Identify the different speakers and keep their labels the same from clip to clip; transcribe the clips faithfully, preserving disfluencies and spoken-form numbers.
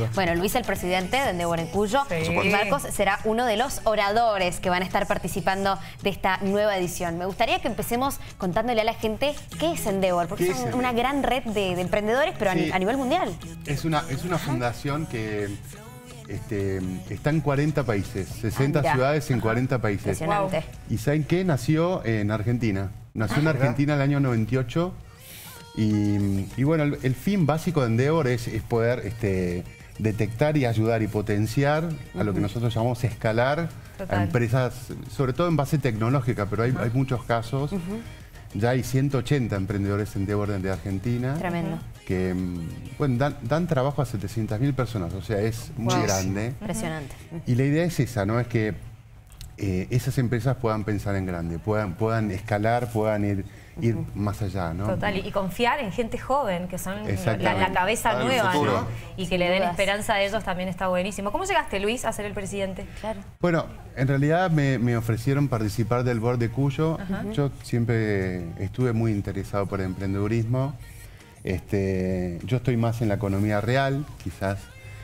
Speaker 1: Bueno, Luis, el presidente de Endeavor en Cuyo,
Speaker 2: Sí.
Speaker 1: y Marcos será uno de los oradores que van a estar participando de esta nueva edición. Me gustaría que empecemos contándole a la gente qué es Endeavor, porque es,
Speaker 3: es
Speaker 1: una gran red de, de emprendedores, pero
Speaker 3: Sí.
Speaker 1: a, a nivel mundial.
Speaker 3: Es una, es una fundación que este, está en cuarenta países, sesenta
Speaker 1: Ah, mirá.
Speaker 3: ciudades en cuarenta países.
Speaker 1: Impresionante.
Speaker 3: ¿Y saben qué? Nació en Argentina. Nació en Argentina en el año noventa y ocho. Y, y bueno, el, el fin básico de Endeavor es, es poder este, detectar y ayudar y potenciar a lo que nosotros llamamos escalar
Speaker 2: Total.
Speaker 3: a empresas, sobre todo en base tecnológica, pero hay, hay muchos casos. Ya hay ciento ochenta emprendedores Endeavor de Argentina.
Speaker 1: Tremendo.
Speaker 3: Que bueno, dan, dan trabajo a setecientas mil personas, o sea, es muy
Speaker 1: Wow.
Speaker 3: grande.
Speaker 1: Impresionante.
Speaker 3: Y la idea es esa, ¿no? Es que eh, esas empresas puedan pensar en grande, puedan, puedan escalar, puedan ir, ir más allá, ¿no?
Speaker 2: Total, y confiar en gente joven, que son la,
Speaker 3: Exactamente.
Speaker 2: la cabeza
Speaker 4: Para el
Speaker 2: nueva,
Speaker 4: futuro.
Speaker 2: ¿no? Y que le den
Speaker 1: dudas.
Speaker 2: esperanza a ellos también está buenísimo. ¿Cómo llegaste, Luis, a ser el presidente?
Speaker 1: Claro.
Speaker 3: Bueno, en realidad me, me ofrecieron participar del board de Cuyo. Yo siempre estuve muy interesado por el emprendedurismo. Este, yo estoy más en la economía real, quizás,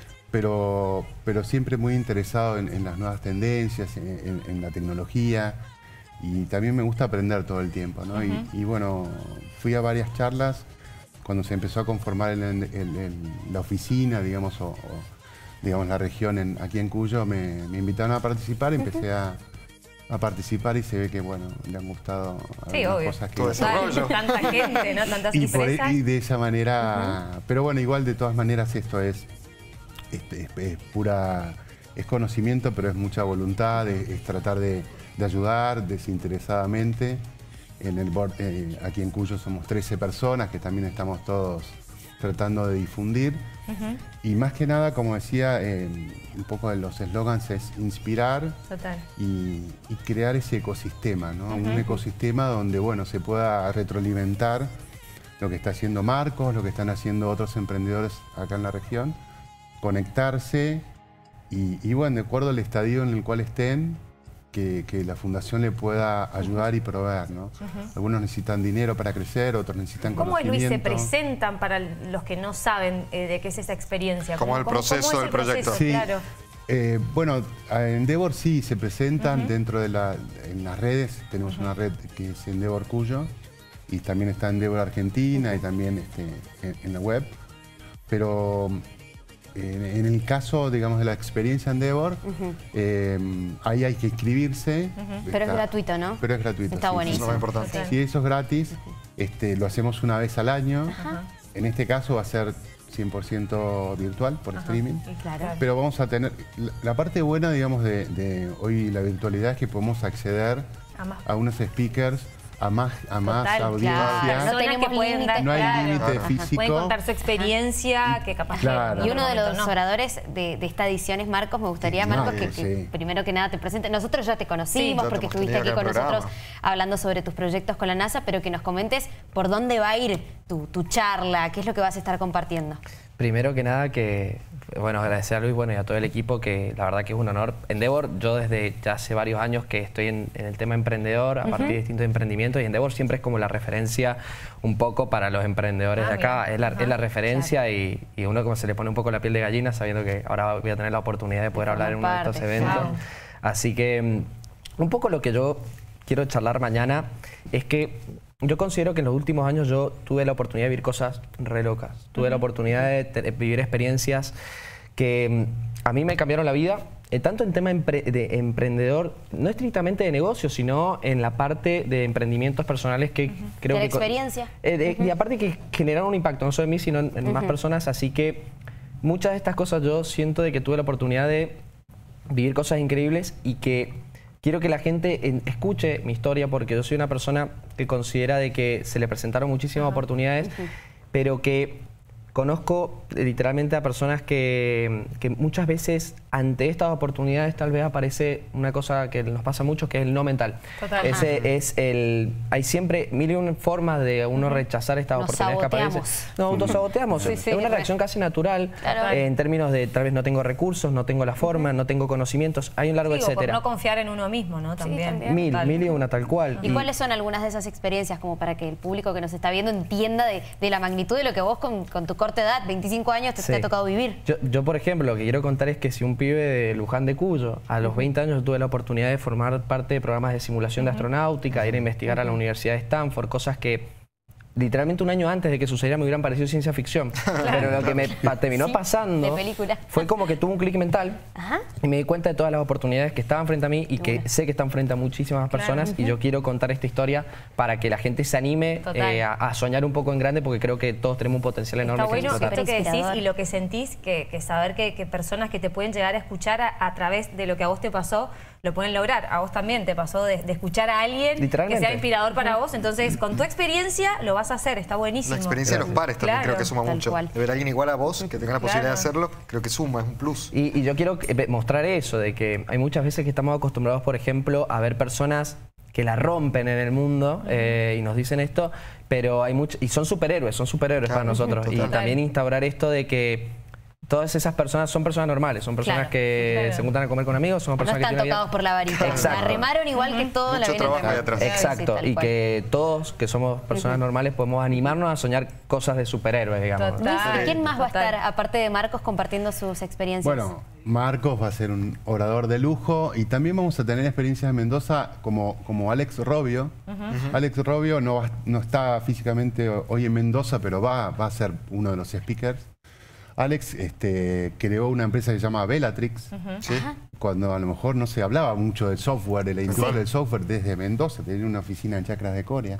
Speaker 3: pero, pero siempre muy interesado en, en las nuevas tendencias, en, en- en la tecnología, y también me gusta aprender todo el tiempo, ¿no? y, y bueno, fui a varias charlas cuando se empezó a conformar el- el- el- la oficina, digamos, o, o, digamos la región en- aquí en Cuyo, me, me invitaron a participar, empecé a, a participar y se ve que, bueno, le han gustado
Speaker 2: Sí,
Speaker 3: algunas
Speaker 2: obvio.
Speaker 3: cosas que...
Speaker 4: Todo eso. Desarrollo.
Speaker 2: Tanta gente, ¿no? Tantas
Speaker 3: Y, por-
Speaker 2: empresas.
Speaker 3: y de esa manera, pero bueno, igual de todas maneras esto es, este, es, es pura, es conocimiento, pero es mucha voluntad, es, es tratar de, de ayudar desinteresadamente. En el board, eh, aquí en Cuyo somos trece personas que también estamos todos tratando de difundir. Y más que nada, como decía, eh, un poco de los eslogans es inspirar
Speaker 2: Total.
Speaker 3: y, y crear ese ecosistema, ¿no? Un ecosistema donde, bueno, se pueda retroalimentar lo que está haciendo Marcos, lo que están haciendo otros emprendedores acá en la región, conectarse y, y bueno, de acuerdo al estadio en el cual estén, que, que la fundación le pueda ayudar y proveer, ¿no? Algunos necesitan dinero para crecer, otros necesitan
Speaker 2: ¿Cómo es, Luis, se
Speaker 3: conocimiento.
Speaker 2: presentan para los que no saben eh, de qué es esa experiencia?
Speaker 4: ¿Cómo el proceso
Speaker 2: es el
Speaker 4: del proyecto?
Speaker 2: proceso?
Speaker 3: Sí.
Speaker 2: Claro.
Speaker 3: Eh, bueno, a Endeavor sí se presentan dentro de la, en las redes. Tenemos una red que es Endeavor Cuyo y también está Endeavor Argentina y también este, en, en la web. Pero eh, en el caso, digamos, de la experiencia Endeavor, eh, ahí hay que inscribirse.
Speaker 1: Pero es
Speaker 3: Está-
Speaker 1: gratuito, ¿no?
Speaker 3: Pero es gratuito.
Speaker 1: Está
Speaker 3: sí, sí.
Speaker 1: buenísimo.
Speaker 4: Eso es lo más importante.
Speaker 3: Sí, eso es gratis. Este, lo hacemos una vez al año. En este caso va a ser cien por ciento virtual por streaming.
Speaker 1: Claro.
Speaker 3: Pero vamos a tener... La, la parte buena, digamos, de, de hoy la virtualidad es que podemos acceder
Speaker 2: A más-
Speaker 3: a unos speakers, a más, a más
Speaker 2: Total,
Speaker 3: audiencia.
Speaker 1: claro. No
Speaker 2: Personas
Speaker 1: tenemos
Speaker 2: que pueden
Speaker 1: límites,
Speaker 2: dar-
Speaker 3: No hay
Speaker 2: claro.
Speaker 3: límite
Speaker 2: Ajá.
Speaker 3: físico.
Speaker 2: Pueden contar su experiencia, que capaz
Speaker 3: Claro.
Speaker 2: que...
Speaker 1: Y uno de los
Speaker 2: momento no.
Speaker 1: oradores de, de esta edición es Marcos. Me gustaría, Marcos, que,
Speaker 3: Sí,
Speaker 1: que
Speaker 3: sí.
Speaker 1: primero que nada te presente. Nosotros ya te
Speaker 2: Sí,
Speaker 1: conocimos
Speaker 4: ya te
Speaker 1: porque
Speaker 4: hemos
Speaker 1: estuviste
Speaker 4: tenido
Speaker 1: aquí
Speaker 4: acá
Speaker 1: con
Speaker 4: en el
Speaker 1: nosotros hablando sobre tus proyectos con la NASA, pero que nos comentes por dónde va a ir tu, tu charla, qué es lo que vas a estar compartiendo.
Speaker 5: Primero que nada que, bueno, agradecer a Luis, bueno, y a todo el equipo, que la verdad que es un honor. Endeavor, yo desde ya hace varios años que estoy en, en el tema emprendedor, a partir de distintos emprendimientos, y Endeavor siempre es como la referencia un poco para los emprendedores
Speaker 2: Ah,
Speaker 5: de acá,
Speaker 2: mira.
Speaker 5: es la,
Speaker 2: Ajá,
Speaker 5: es la referencia y, y uno como se le pone un poco la piel de gallina sabiendo que ahora voy a tener la oportunidad de poder
Speaker 1: De
Speaker 5: hablar en uno
Speaker 1: formar
Speaker 5: de estos
Speaker 1: parte,
Speaker 5: eventos.
Speaker 2: claro.
Speaker 5: Así que mm, un poco lo que yo quiero charlar mañana es que yo considero que en los últimos años yo tuve la oportunidad de vivir cosas re locas. Tuve la oportunidad de, te- de vivir experiencias que mm, a mí me cambiaron la vida, eh, tanto en tema empre- de emprendedor, no estrictamente de negocio, sino en la parte de emprendimientos personales que creo
Speaker 1: De la
Speaker 5: que... co-
Speaker 1: experiencia.
Speaker 5: Eh, de- Y aparte que generaron un impacto, no solo en mí, sino en, en más personas. Así que muchas de estas cosas yo siento de que tuve la oportunidad de vivir cosas increíbles y que quiero que la gente en- escuche mi historia, porque yo soy una persona que considera de que se le presentaron muchísimas oportunidades, pero que conozco eh, literalmente a personas que, que muchas veces ante estas oportunidades tal vez aparece una cosa que nos pasa mucho, que es el no mental.
Speaker 2: Total.
Speaker 5: Ese es el... Hay siempre mil y una formas de uno rechazar estas
Speaker 1: Nos
Speaker 5: oportunidades que aparecen.
Speaker 1: saboteamos.
Speaker 5: Nos autosaboteamos.
Speaker 1: Sí, sí,
Speaker 5: es una
Speaker 1: re.
Speaker 5: reacción casi natural
Speaker 1: Claro.
Speaker 5: eh, en términos de tal vez no tengo recursos, no tengo la forma, no tengo conocimientos. Hay un largo
Speaker 2: Digo, por
Speaker 5: etcétera.
Speaker 2: no confiar en uno mismo, ¿no? También.
Speaker 1: también.
Speaker 5: Mil,
Speaker 2: Total.
Speaker 5: mil y una, tal cual.
Speaker 1: ¿Y cuáles son algunas de esas experiencias como para que el público que nos está viendo entienda de, de la magnitud de lo que vos con, con tus corta edad, veinticinco años, te,
Speaker 5: Sí.
Speaker 1: te ha tocado vivir.
Speaker 5: Yo, yo, por ejemplo, lo que quiero contar es que si un pibe de Luján de Cuyo, a los veinte años tuve la oportunidad de formar parte de programas de simulación de astronáutica, de ir a investigar a la Universidad de Stanford, cosas que literalmente un año antes de que sucediera me hubieran parecido ciencia ficción. Pero lo que me pa terminó
Speaker 1: Sí,
Speaker 5: pasando
Speaker 1: de película.
Speaker 5: fue como que tuve un clic mental
Speaker 1: Ajá.
Speaker 5: y me di cuenta de todas las oportunidades que estaban frente a mí y que
Speaker 1: bueno.
Speaker 5: sé que están frente a muchísimas personas y yo quiero contar esta historia para que la gente se anime eh, a, a soñar un poco en grande porque creo que todos tenemos un potencial enorme.
Speaker 2: Está bueno
Speaker 5: que explotar.
Speaker 2: esto que decís
Speaker 1: Inspirador.
Speaker 2: y lo que sentís, que, que saber que, que personas que te pueden llegar a escuchar a, a través de lo que a vos te pasó, lo pueden lograr. A vos también te pasó de, de escuchar a alguien que
Speaker 5: Literalmente.
Speaker 2: sea inspirador para vos. Entonces, con tu experiencia lo vas a hacer. Está buenísimo.
Speaker 4: La experiencia de los pares también
Speaker 2: Claro,
Speaker 4: creo que suma
Speaker 1: tal
Speaker 4: mucho.
Speaker 1: cual.
Speaker 4: De ver a alguien igual a vos, que tenga la posibilidad
Speaker 2: Claro.
Speaker 4: de hacerlo, creo que suma, es un plus.
Speaker 5: Y, y yo quiero eh, mostrar eso, de que hay muchas veces que estamos acostumbrados, por ejemplo, a ver personas que la rompen en el mundo eh, y nos dicen esto, pero hay muchos, y son superhéroes, son superhéroes
Speaker 4: Claro,
Speaker 5: para nosotros. Y
Speaker 4: total.
Speaker 5: también instaurar esto de que todas esas personas son personas normales, son personas
Speaker 1: Claro,
Speaker 5: que
Speaker 2: claro.
Speaker 5: se juntan a comer con amigos, son
Speaker 1: No
Speaker 5: personas
Speaker 1: están
Speaker 5: que tienen una
Speaker 1: tocados
Speaker 5: vida-
Speaker 1: por la varita.
Speaker 5: Exacto.
Speaker 1: La remaron igual que todos la
Speaker 4: Mucho
Speaker 1: vienen
Speaker 4: trabajo ahí
Speaker 1: remando.
Speaker 4: atrás.
Speaker 5: Exacto,
Speaker 1: Sí, tal
Speaker 5: y
Speaker 1: cual.
Speaker 5: que todos que somos personas normales podemos animarnos a soñar cosas de superhéroes, digamos.
Speaker 2: Total.
Speaker 1: Luis, ¿quién más va a
Speaker 2: Total.
Speaker 1: estar, aparte de Marcos, compartiendo sus experiencias?
Speaker 3: Bueno, Marcos va a ser un orador de lujo y también vamos a tener experiencias en Mendoza como, como Alex Robio. Alex Robio no, va- no está físicamente hoy en Mendoza, pero va, va a ser uno de los speakers. Alex este, creó una empresa que se llama Bellatrix,
Speaker 4: ¿Sí?
Speaker 3: cuando a lo mejor no se hablaba mucho del software, de la industria del software desde Mendoza, tenía una oficina en Chacras de Coria.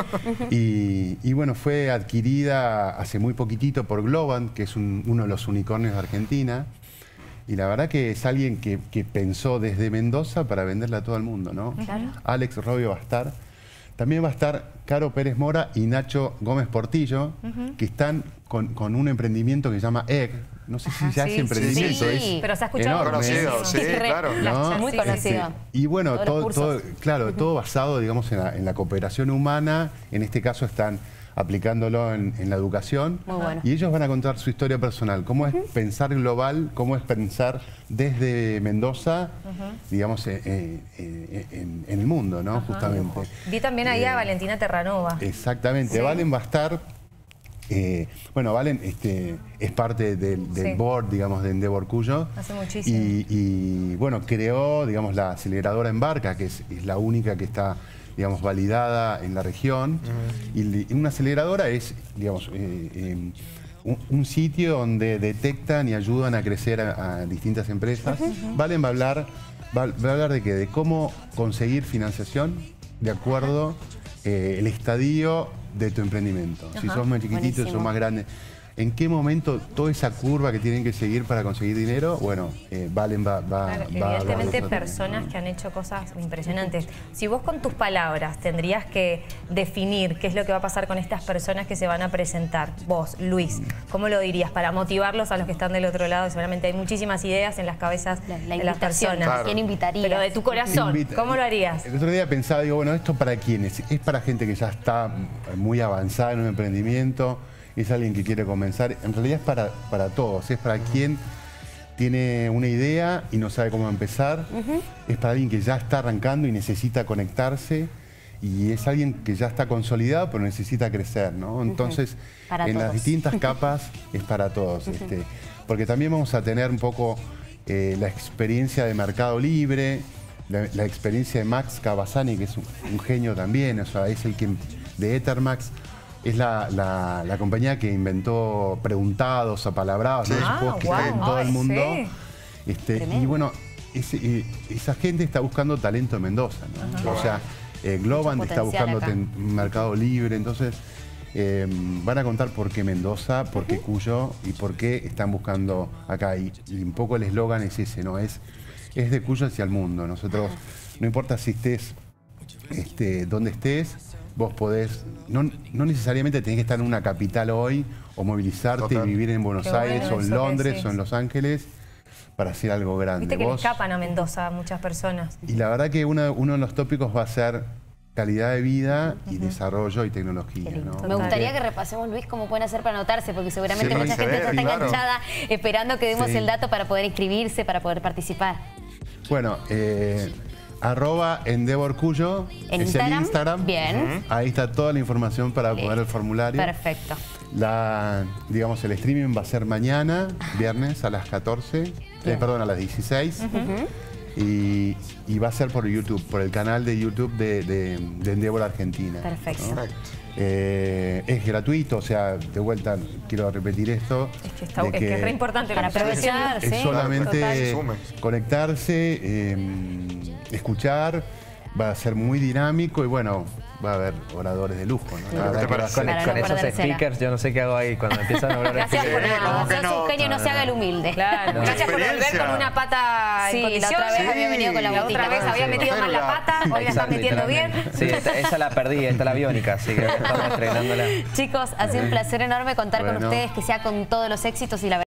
Speaker 3: y, y bueno, fue adquirida hace muy poquitito por Globant, que es un- uno de los unicornios de Argentina. Y la verdad que es alguien que, que pensó desde Mendoza para venderla a todo el mundo, ¿no?
Speaker 1: Claro.
Speaker 3: Alex Robio va a estar. También va a estar Caro Pérez Mora y Nacho Gómez Portillo, que están con, con un emprendimiento que se llama Egg. No sé si ya
Speaker 2: sí,
Speaker 3: es
Speaker 2: sí,
Speaker 3: emprendimiento,
Speaker 1: sí.
Speaker 3: es
Speaker 2: Pero se ha escuchado
Speaker 3: enorme.
Speaker 4: Conocido, sí,
Speaker 1: Re-
Speaker 4: claro.
Speaker 3: ¿no?
Speaker 1: Muy
Speaker 2: Sí,
Speaker 1: conocido.
Speaker 3: Este, y bueno,
Speaker 1: Todos los
Speaker 3: todo,
Speaker 1: cursos.
Speaker 3: todo- claro, todo basado, digamos, en la, en la cooperación humana. En este caso están aplicándolo en, en la educación.
Speaker 1: Muy bueno.
Speaker 3: Y ellos van a contar su historia personal, cómo es pensar global, cómo es pensar desde Mendoza, digamos, eh, eh, eh, en, en el mundo, ¿no? Justamente.
Speaker 2: Vi también ahí a
Speaker 3: Eh,
Speaker 2: Valentina Terranova.
Speaker 3: Exactamente.
Speaker 2: Sí.
Speaker 3: Valen va a estar... eh, bueno, Valen este, es parte del, del
Speaker 2: Sí.
Speaker 3: board, digamos, de Endeavor Cuyo.
Speaker 2: Hace muchísimo.
Speaker 3: Y, y, bueno, creó, digamos, la aceleradora Embarca, que es, es la única que está, digamos, validada en la región. Y li- y una aceleradora es, digamos, eh, eh, un, un sitio donde detectan y ayudan a crecer a, a distintas empresas. Valen va a hablar, va, va a hablar de qué, de cómo conseguir financiación de acuerdo eh, el estadio de tu emprendimiento. Si sos más chiquitito, si
Speaker 1: Buenísimo.
Speaker 3: sos más grande. ¿En qué momento toda esa curva que tienen que seguir para conseguir dinero? Bueno, eh, Valen va, va,
Speaker 2: Claro,
Speaker 3: va a hablar de
Speaker 2: evidentemente
Speaker 3: eso también.
Speaker 2: personas que han hecho cosas impresionantes. Si vos con tus palabras tendrías que definir qué es lo que va a pasar con estas personas que se van a presentar, vos, Luis, ¿cómo lo dirías para motivarlos a los que están del otro lado? Seguramente hay muchísimas ideas en las cabezas
Speaker 1: La, la
Speaker 2: de las
Speaker 1: invitación.
Speaker 2: personas.
Speaker 4: Claro.
Speaker 1: ¿Quién invitaría?
Speaker 2: Pero de tu corazón,
Speaker 3: Invita-
Speaker 2: ¿cómo lo harías?
Speaker 3: El otro día pensaba, digo, bueno, ¿esto para quién es? Es para gente que ya está muy avanzada en un emprendimiento, es alguien que quiere comenzar. En realidad es para, para todos, es para quien tiene una idea y no sabe cómo empezar, es para alguien que ya está arrancando y necesita conectarse, y es alguien que ya está consolidado pero necesita crecer, ¿no? Entonces,
Speaker 1: Para
Speaker 3: en las
Speaker 1: todos.
Speaker 3: distintas capas es para todos. este, porque también vamos a tener un poco eh, la experiencia de Mercado Libre, la, la experiencia de Max Cavazzani, que es un, un genio también, o sea, es el que de Ethermax, es la, la- la compañía que inventó preguntados, apalabrados, ¿no?
Speaker 4: Sí.
Speaker 3: Esos
Speaker 2: Ah,
Speaker 3: juegos que
Speaker 2: guau.
Speaker 3: están en todo el
Speaker 2: Ay,
Speaker 3: mundo.
Speaker 2: sí.
Speaker 3: Este, y
Speaker 1: Tremendo.
Speaker 3: bueno, ese, eh, esa gente está buscando talento en Mendoza, ¿no? O sea, eh, Globant
Speaker 1: Mucho
Speaker 3: está
Speaker 1: potencial
Speaker 3: buscando
Speaker 1: acá.
Speaker 3: ten- Mercado Libre, entonces eh, van a contar por qué Mendoza, por qué Cuyo y por qué están buscando acá. Y, y un poco el eslogan es ese, ¿no? Es, es de Cuyo hacia el mundo. Nosotros, no importa si estés, este, donde estés, vos podés, no, no necesariamente tenés que estar en una capital hoy o movilizarte
Speaker 4: Total.
Speaker 3: y vivir en Buenos
Speaker 2: Qué bueno
Speaker 3: Aires o en
Speaker 2: eso que
Speaker 3: Londres
Speaker 2: decís.
Speaker 3: o en Los Ángeles para hacer algo grande.
Speaker 2: Viste que le
Speaker 3: Vos-
Speaker 2: escapan a Mendoza a muchas personas.
Speaker 3: y la verdad que uno, uno de los tópicos va a ser calidad de vida y desarrollo y tecnología, ¿no?
Speaker 1: Me gustaría que repasemos, Luis, cómo pueden hacer para anotarse, porque seguramente
Speaker 3: Sí,
Speaker 1: mucha
Speaker 4: se
Speaker 1: gente
Speaker 4: ve,
Speaker 1: ya está
Speaker 4: claro.
Speaker 1: enganchada esperando que demos
Speaker 3: Sí.
Speaker 1: el dato para poder inscribirse, para poder participar.
Speaker 3: Bueno, eh, arroba Endeavor Cuyo,
Speaker 1: En
Speaker 3: es
Speaker 1: Instagram.
Speaker 3: el Instagram.
Speaker 1: Bien.
Speaker 3: Ahí está toda la información para
Speaker 1: Listo.
Speaker 3: poner el formulario.
Speaker 1: Perfecto.
Speaker 3: La, digamos, el streaming va a ser mañana, viernes a las catorce, eh, perdón, a las dieciséis. Uh-huh. y, y va a ser por YouTube, por el canal de YouTube de, de, de Endeavor Argentina.
Speaker 1: Perfecto.
Speaker 3: ¿no? Eh, es gratuito, o sea, de vuelta quiero repetir esto.
Speaker 2: Es que, está, es, que, que es re importante
Speaker 1: para aprovechar.
Speaker 3: Es, es solamente
Speaker 2: Total.
Speaker 3: conectarse, eh, escuchar, va a ser muy dinámico y bueno, va a haber oradores de lujo, ¿no?
Speaker 5: La verdad que con,
Speaker 1: Para
Speaker 5: con
Speaker 1: no
Speaker 5: esos
Speaker 1: perdérsela.
Speaker 5: speakers yo no sé qué hago ahí cuando empiezan a hablar de
Speaker 1: Gracias por
Speaker 5: speakers.
Speaker 1: nada.
Speaker 4: ¿Cómo que
Speaker 1: Sos
Speaker 4: no?
Speaker 1: un genio, no se haga el humilde.
Speaker 2: Claro,
Speaker 5: No.
Speaker 2: gracias por volver
Speaker 4: Experiencia.
Speaker 2: con una pata en
Speaker 1: Sí, la
Speaker 2: condiciones.
Speaker 1: otra vez había venido con la
Speaker 2: La
Speaker 1: botica.
Speaker 2: otra vez había
Speaker 4: Sí.
Speaker 2: metido mal la pata, hoy la está
Speaker 5: Exacto,
Speaker 2: metiendo bien.
Speaker 5: literalmente. Sí, esta- esa la perdí, esta es la biónica, así que estamos estrenándola.
Speaker 1: Chicos, ha sido un placer enorme contar con
Speaker 3: Bueno.
Speaker 1: ustedes, que sea con todos los éxitos y la